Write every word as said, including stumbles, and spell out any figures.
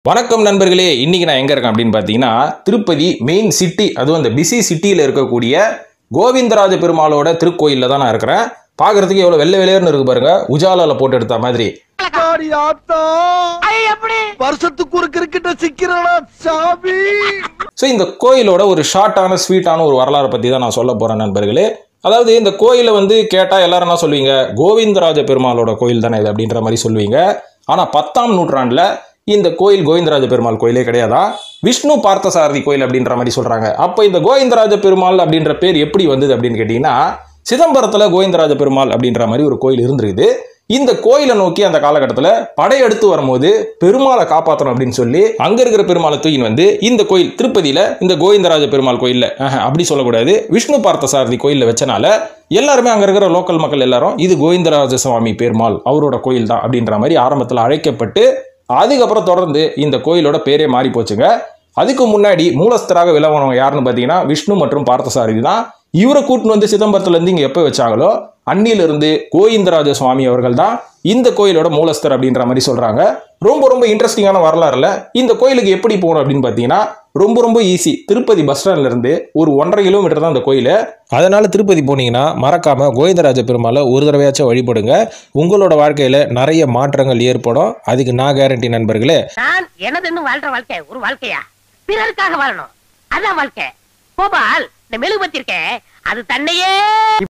வணக்கம் நண்பர்களே, இன்னைக்கு நான் எங்க இருக்கேன் அப்படின்னு பாத்தீங்கன்னா திருப்பதி மெயின் சிட்டி, அதுவும் அந்த பிஸி சிட்டியில இருக்கக்கூடிய கோவிந்தராஜ பெருமாளோட திருக்கோயில்ல தான் நான் இருக்கிறேன். பாக்குறதுக்கு எவ்வளவு வெள்ளை வெளியேன்னு இருக்கு பாருங்க, உஜாலால போட்டு எடுத்த மாதிரி. வருஷத்துக்கு ஒரு கிரிக்கெட்ட சிக்கிறடா சாமி. சோ இந்த கோயிலோட ஒரு ஷார்ட்டான ஸ்வீட்டான ஒரு வரலாறு பத்தி தான் நான் சொல்ல போறேன் நண்பர்களே. அதாவது இந்த கோயிலை வந்து கேட்டா எல்லாரும் என்ன சொல்லுவீங்க, கோவிந்தராஜ பெருமாளோட கோயில் தானே இது அப்படின்ற மாதிரி சொல்லுவீங்க. ஆனா பத்தாம் நூற்றாண்டுல இந்த கோயில் கோவிந்தராஜ பெருமாள் கோயிலே கிடையாதா, விஷ்ணு பார்த்தசாரதி கோயில் அப்படின்ற மாதிரி சொல்றாங்க. அப்ப இந்த கோவிந்தராஜ பெருமாள் அப்படின்ற பேர் எப்படி வந்தது அப்படின்னு கேட்டீங்கன்னா, சிதம்பரத்துல கோவிந்தராஜ பெருமாள் அப்படின்ற மாதிரி ஒரு கோயில் இருந்திருக்குது. இந்த கோயிலை நோக்கி அந்த காலகட்டத்தில் படையெடுத்து வரும்போது பெருமாளை காப்பாற்றணும் அப்படின்னு சொல்லி அங்க இருக்கிற பெருமாளை தூக்கின்னு வந்து இந்த கோயில் திருப்பதியில இந்த கோவிந்தராஜ பெருமாள் கோயில்ல அப்படி சொல்லக்கூடாது, விஷ்ணு பார்த்தசாரதி கோயில்ல வச்சனால எல்லாருமே அங்க இருக்கிற லோக்கல் மக்கள் எல்லாரும் இது கோவிந்தராஜ சுவாமி பெருமாள் அவரோட கோயில் தான் அப்படின்ற மாதிரி ஆரம்பத்தில் அழைக்கப்பட்டு அதுக்கப்புறம் தொடர்ந்து இந்த கோயிலோட பேரே மாறி போச்சுங்க. அதுக்கு முன்னாடி மூலஸ்தராக விளவனவங்க யாருன்னு பார்த்தீங்கன்னா விஷ்ணு மற்றும் பார்த்தசாரதி தான். இவரை கூட்டின்னு வந்து சிதம்பரத்துல இருந்து இங்க எப்போ வச்சாங்களோ அன்னிலிருந்து கோவிந்தராஜ சுவாமி அவர்கள் தான் இந்த கோயிலோட மூலஸ்தர் அப்படின்ற மாதிரி சொல்றாங்க. ரொம்ப ரொம்ப இன்ட்ரெஸ்டிங்கான வரலாறுல இந்த கோயிலுக்கு எப்படி போகணும் அப்படின்னு பார்த்தீங்கன்னா ரொம்ப ரொம்ப ஈஸி. திருப்பதி பஸ் ஸ்டாண்ட்ல இருந்து ஒரு ஒன்றரை கிலோமீட்டர் தான் இந்த கோயில். அதனால திருப்பதி போனீங்கன்னா மறக்காம கோவிந்தராஜ பெருமாளை ஒரு தடவையாச்சும் வழிபடுங்க. உங்களோட வாழ்க்கையில நிறைய மாற்றங்கள் ஏற்படும், அதுக்கு நான் கேரண்டி நண்பர்களே. நான் எனதுன்னு வாழ்ற வாழ்க்கை ஒரு வாழ்க்கையா, பிறருக்காக வாழணும், அதான் வாழ்க்கை. கோபால், இந்த மெழுகு வச்சிருக்கேன், அது தன்னையே